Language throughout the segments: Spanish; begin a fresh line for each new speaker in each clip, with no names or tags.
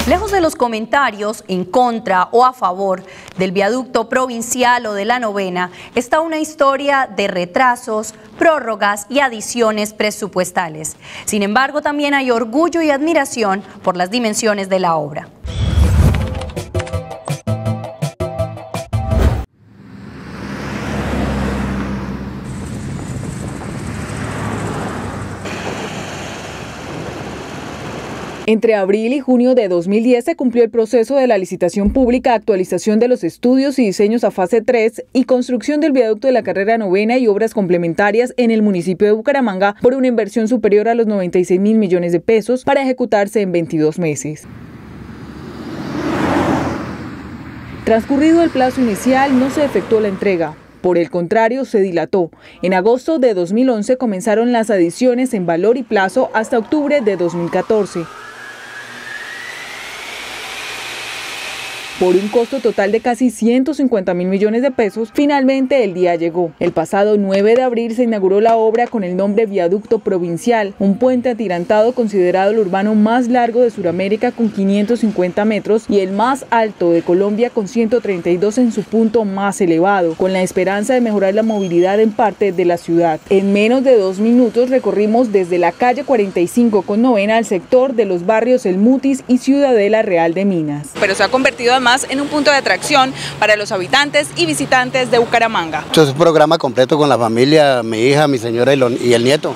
Lejos de los comentarios en contra o a favor del viaducto provincial o de la novena, está una historia de retrasos, prórrogas y adiciones presupuestales. Sin embargo, también hay orgullo y admiración por las dimensiones de la obra.
Entre abril y junio de 2010 se cumplió el proceso de la licitación pública, actualización de los estudios y diseños a fase 3 y construcción del viaducto de la carrera novena y obras complementarias en el municipio de Bucaramanga por una inversión superior a los 96.000 millones de pesos para ejecutarse en 22 meses. Transcurrido el plazo inicial, no se efectuó la entrega. Por el contrario, se dilató. En agosto de 2011 comenzaron las adiciones en valor y plazo hasta octubre de 2014. Por un costo total de casi 150.000 millones de pesos, finalmente el día llegó. El pasado 9 de abril se inauguró la obra con el nombre Viaducto Provincial, un puente atirantado considerado el urbano más largo de Sudamérica con 550 metros y el más alto de Colombia con 132 en su punto más elevado, con la esperanza de mejorar la movilidad en parte de la ciudad. En menos de 2 minutos recorrimos desde la calle 45 con novena al sector de los barrios El Mutis y Ciudadela Real de Minas.
Pero se ha convertido además en un punto de atracción para los habitantes y visitantes de Bucaramanga.
Esto es un programa completo con la familia, mi hija, mi señora y el nieto.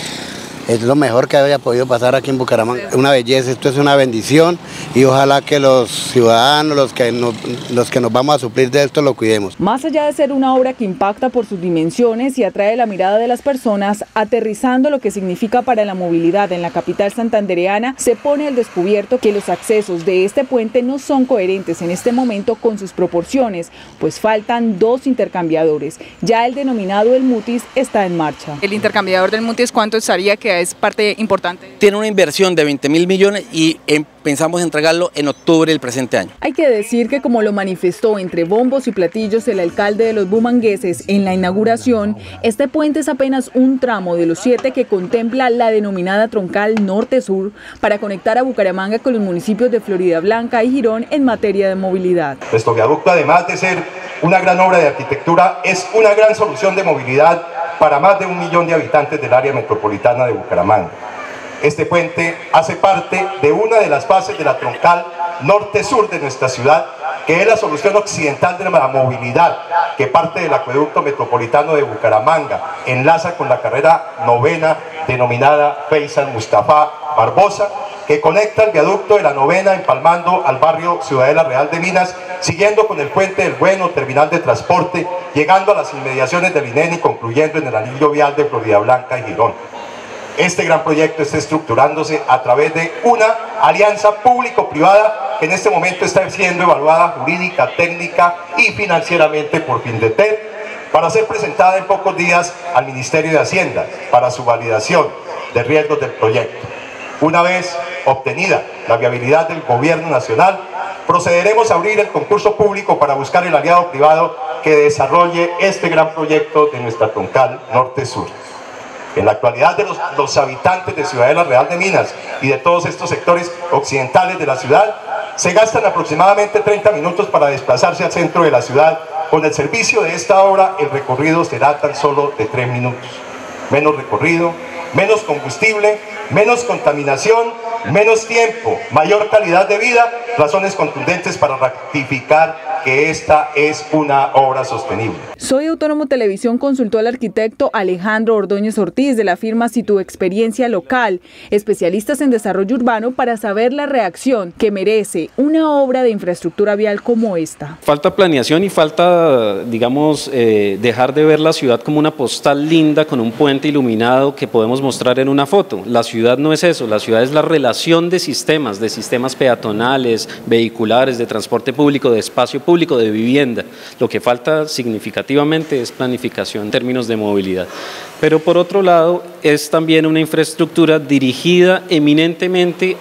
Es lo mejor que haya podido pasar aquí en Bucaramanga. Una belleza, esto es una bendición y ojalá que los ciudadanos, los que nos vamos a suplir de esto, lo cuidemos.
Más allá de ser una obra que impacta por sus dimensiones y atrae la mirada de las personas, aterrizando lo que significa para la movilidad en la capital santandereana, se pone al descubierto que los accesos de este puente no son coherentes en este momento con sus proporciones, pues faltan 2 intercambiadores. Ya el denominado El Mutis está en marcha.
El intercambiador del Mutis, ¿cuánto estaría? Que es parte importante.
Tiene una inversión de 20.000 millones y pensamos entregarlo en octubre del presente año.
Hay que decir que, como lo manifestó entre bombos y platillos el alcalde de los bumangueses en la inauguración, este puente es apenas un tramo de los 7 que contempla la denominada troncal norte-sur para conectar a Bucaramanga con los municipios de Floridablanca y Girón en materia de movilidad.
Nuestro viaducto, además de ser una gran obra de arquitectura, es una gran solución de movilidad para más de 1 millón de habitantes del área metropolitana de Bucaramanga. Este puente hace parte de una de las fases de la troncal norte-sur de nuestra ciudad, que es la solución occidental de la movilidad, que parte del acueducto metropolitano de Bucaramanga, enlaza con la carrera novena denominada Faisal Mustafa Barbosa, que conecta el viaducto de la novena empalmando al barrio Ciudadela Real de Minas, siguiendo con el puente del Bueno, terminal de transporte, llegando a las inmediaciones del INEN y concluyendo en el anillo vial de Floridablanca y Girón. Este gran proyecto está estructurándose a través de una alianza público-privada que en este momento está siendo evaluada jurídica, técnica y financieramente por Findeter, para ser presentada en pocos días al Ministerio de Hacienda para su validación de riesgos del proyecto. Una vez obtenida la viabilidad del Gobierno Nacional, procederemos a abrir el concurso público para buscar el aliado privado que desarrolle este gran proyecto de nuestra troncal norte-sur. En la actualidad, de los habitantes de Ciudadela Real de Minas y de todos estos sectores occidentales de la ciudad, se gastan aproximadamente 30 minutos para desplazarse al centro de la ciudad. Con el servicio de esta obra, el recorrido será tan solo de 3 minutos. Menos recorrido, menos combustible, menos contaminación, menos tiempo, mayor calidad de vida, razones contundentes para ratificar que esta es una obra sostenible.
Soy Autónomo Televisión consultó al arquitecto Alejandro Ordóñez Ortiz de la firma Situ Experiencia Local, especialistas en desarrollo urbano, para saber la reacción que merece una obra de infraestructura vial como esta.
Falta planeación y falta, digamos, dejar de ver la ciudad como una postal linda con un puente iluminado que podemos mostrar en una foto. La ciudad no es eso, la ciudad es la relación de sistemas peatonales, vehiculares, de transporte público, de espacio público, de vivienda. Lo que falta significativamente es planificación en términos de movilidad. Pero por otro lado, es también una infraestructura dirigida eminentemente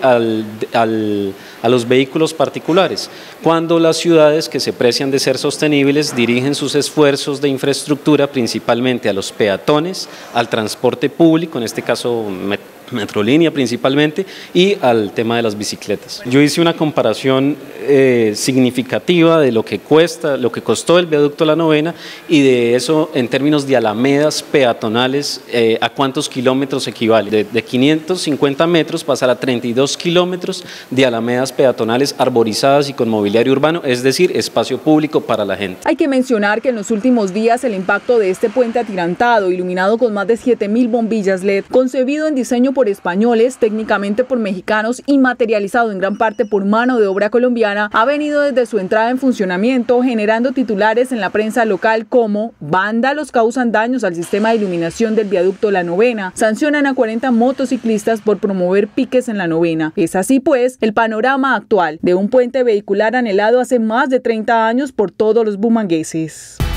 a los vehículos particulares, cuando las ciudades que se precian de ser sostenibles dirigen sus esfuerzos de infraestructura principalmente a los peatones, al transporte público, en este caso Metrolínea principalmente, y al tema de las bicicletas. Yo hice una comparación significativa de lo que costó el viaducto La Novena, y de eso en términos de alamedas peatonales, a cuántos kilómetros equivale. De 550 metros pasar a 32 kilómetros de alamedas peatonales arborizadas y con mobiliario urbano, es decir, espacio público para la gente.
Hay que mencionar que en los últimos días el impacto de este puente atirantado, iluminado con más de 7.000 bombillas LED, concebido en diseño por españoles, técnicamente por mexicanos y materializado en gran parte por mano de obra colombiana, ha venido desde su entrada en funcionamiento generando titulares en la prensa local como: vándalos causan daños al sistema de iluminación del viaducto La Novena, sancionan a 40 motociclistas por promover piques en La Novena. Es así pues el panorama actual de un puente vehicular anhelado hace más de 30 años por todos los bumangueses.